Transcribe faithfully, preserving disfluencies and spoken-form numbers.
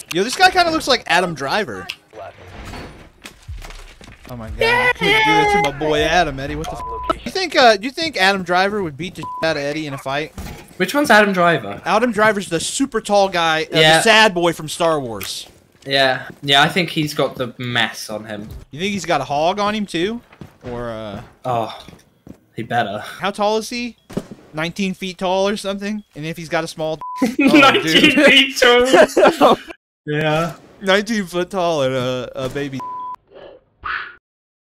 Yo, this guy kind of looks like Adam Driver. Oh my god! Yeah. You can't do that to my boy Adam, Eddie. What the? F you think? Uh, do you think Adam Driver would beat the shit out of Eddie in a fight? Which one's Adam Driver? Adam Driver's the super tall guy, uh, yeah. the sad boy from Star Wars. Yeah, yeah. I think he's got the mess on him. You think he's got a hog on him too, or? Uh... Oh, he better. How tall is he? nineteen feet tall or something? And if he's got a small... Oh, nineteen feet tall! Yeah. nineteen foot tall and a, a baby...